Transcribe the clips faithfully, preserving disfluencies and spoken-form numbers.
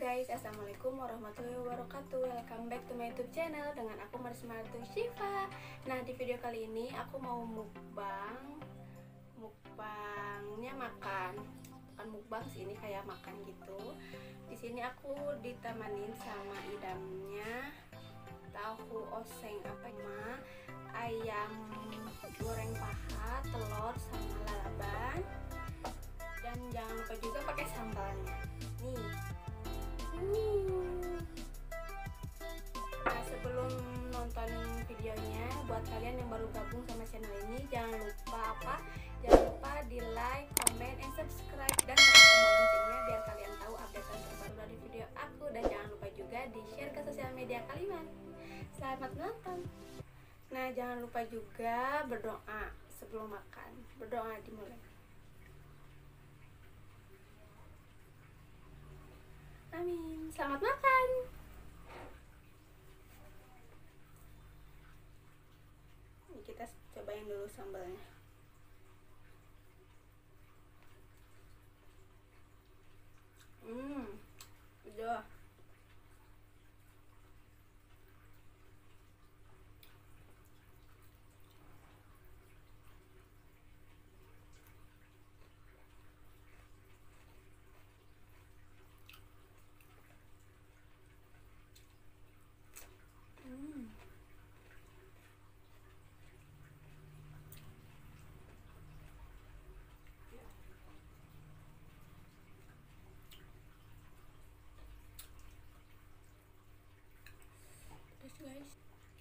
guys, assalamualaikum warahmatullahi wabarakatuh. Welcome back to my YouTube channel dengan aku Marisma Syifa. Nah, di video kali ini aku mau mukbang. Mukbangnya makan, bukan mukbang sih, ini kayak makan gitu. Di sini aku ditemanin sama idamnya tahu oseng apa mah, ayam goreng paha, telur sama lalaban. Dan jangan lupa juga pakai sambalnya. Nih. Nah, sebelum nonton videonya, buat kalian yang baru gabung sama channel ini, jangan lupa apa? Jangan lupa di like, comment, and subscribe, dan tekan tombol loncengnya biar kalian tahu update terbaru dari video aku. Dan jangan lupa juga di share ke sosial media kalian. Selamat menonton. Nah, jangan lupa juga berdoa sebelum makan. Berdoa dimulai. Amin. Selamat makan. Ini kita cobain dulu sambalnya. Hmm, udah. Guys,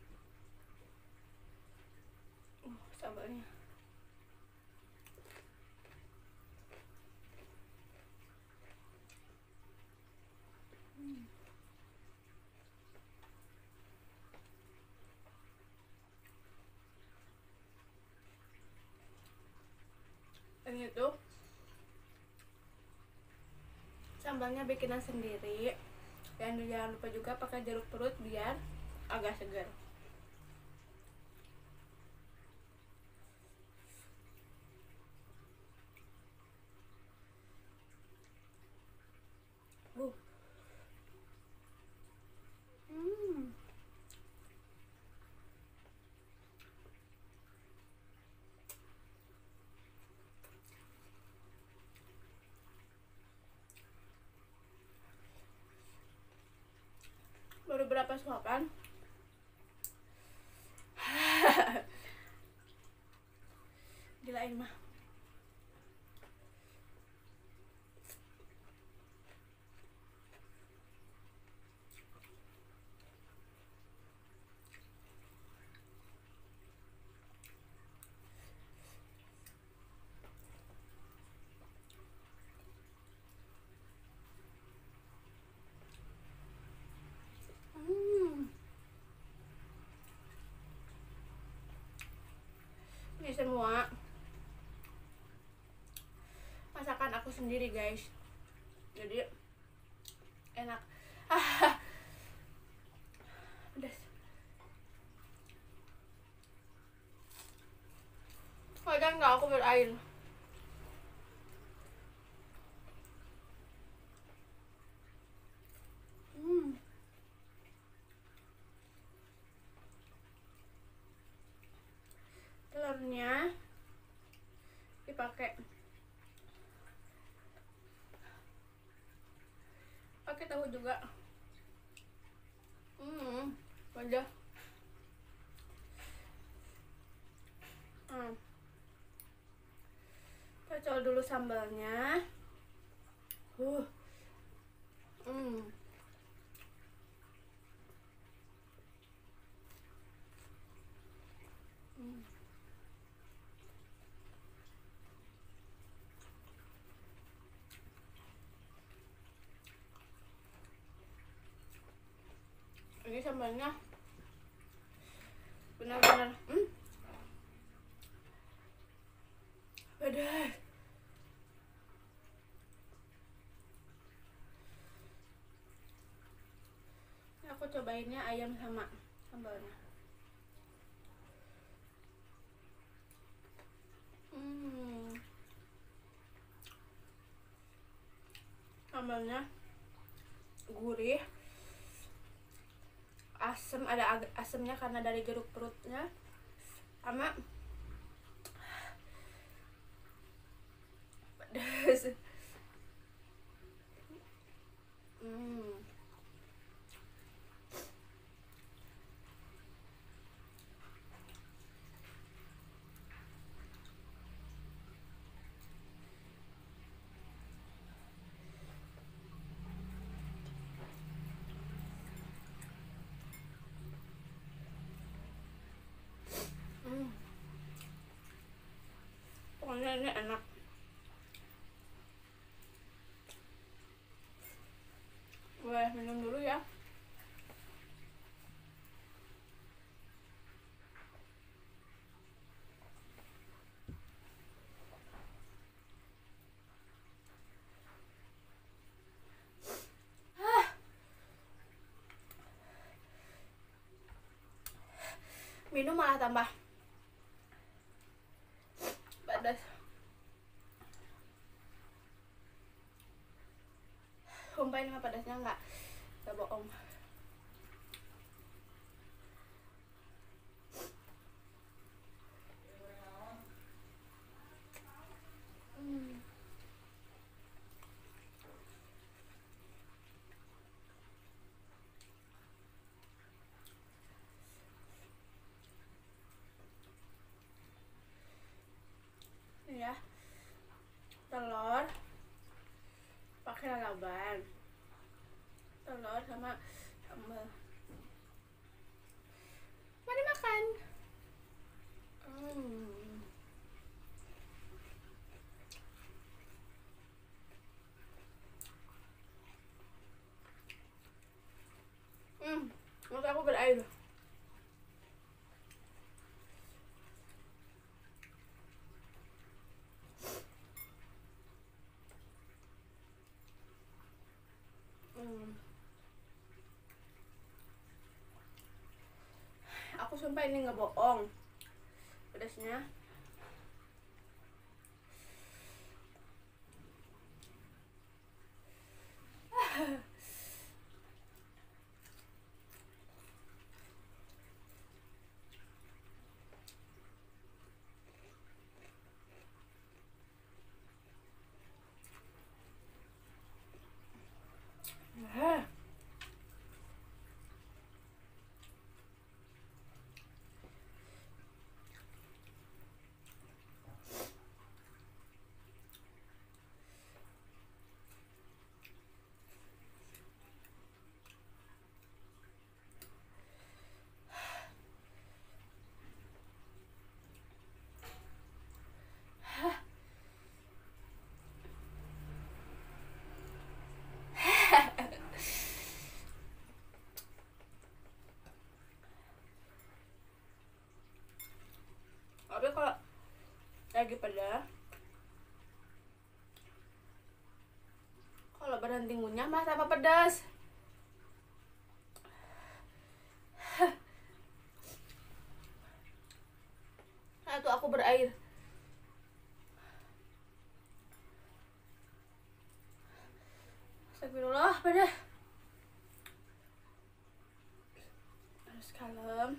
uh, sambalnya hmm. Ini tuh sambalnya bikinan sendiri, dan jangan lupa juga pakai jeruk perut biar agak segar. Uh. Hmm. Baru berapa suapan? Gila ini mah. Hmm. Ini semua masakan aku sendiri guys, jadi enak. Pedas. Kadang nggak aku berair. Hmm. Telurnya dipakai pakai tahu juga. Hmm, wadah. Hmm. Cocol dulu sambalnya. Uh. Hmm. Hmm. Ini sambalnya benar-benar hmm, pedas. Ini aku cobainnya ayam sama sambalnya. Hmm. Sambalnya gurih, asam, ada agak asamnya karena dari jeruk perutnya, sama pedas. Hmm. Hmm. Pokoknya ini enak. Boleh minum dulu ya. Minum malah tambah pedas. Sumpah ini mah pedasnya nggak nggak bohong. Hmm. Ini ya, telur pakai lalaban, telur sama sambal. Mari makan. Hmm. Hmm. Mulut aku berair. Hmm. Aku sumpah ini nggak bohong pedasnya. Ah. Tapi kalau lagi pedas, kalau berhenti ngunyah mah tambah pedas. Nah tuh aku berair. Astagfirullah, pedas. Harus kalem.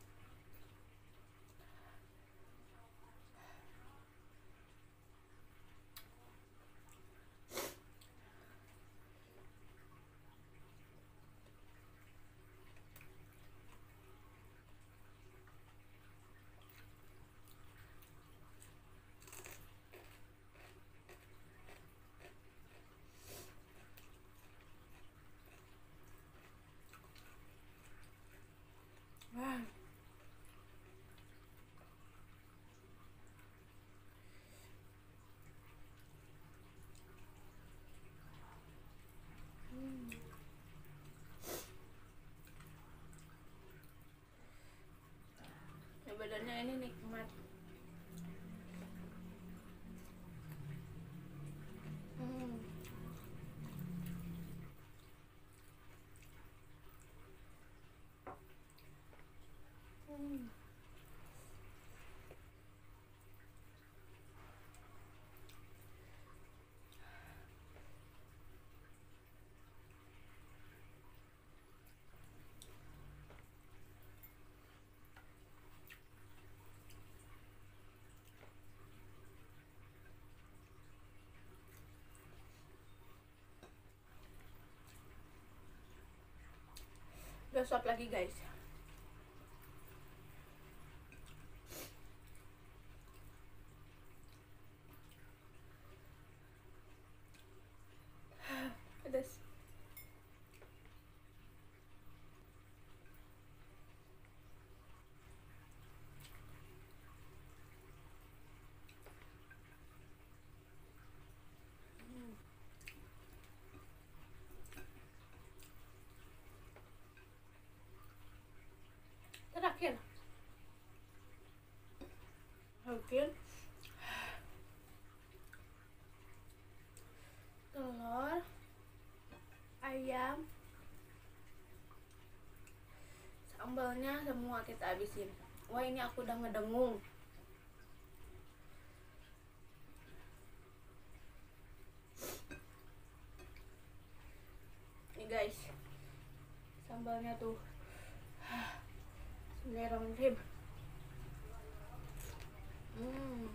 Wah. Hmm. Ya, badannya ini nikmat. Hmm. Hmm. Udah suap lagi guys. Pedas. Terakhir mungkin telur ayam sambalnya semua kita habisin. Wah, ini aku udah ngedengung. Nih guys, sambalnya tuh. Bismillahirrahmanirrahim. Hmm.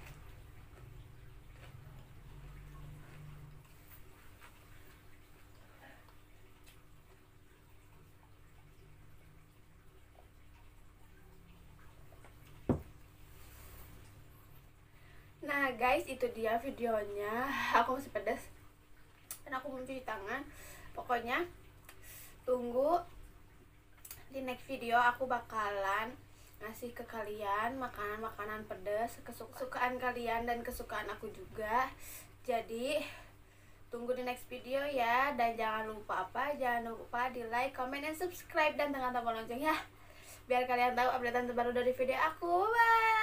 Nah guys, itu dia videonya. Aku masih pedas dan aku mencuci tangan. Pokoknya tunggu di next video, aku bakalan ngasih ke kalian makanan-makanan pedas kesukaan kalian dan kesukaan aku juga. Jadi tunggu di next video ya, dan jangan lupa apa jangan lupa di like, comment, dan subscribe, dan tekan tombol lonceng ya, biar kalian tahu updatean terbaru dari video aku. Bye.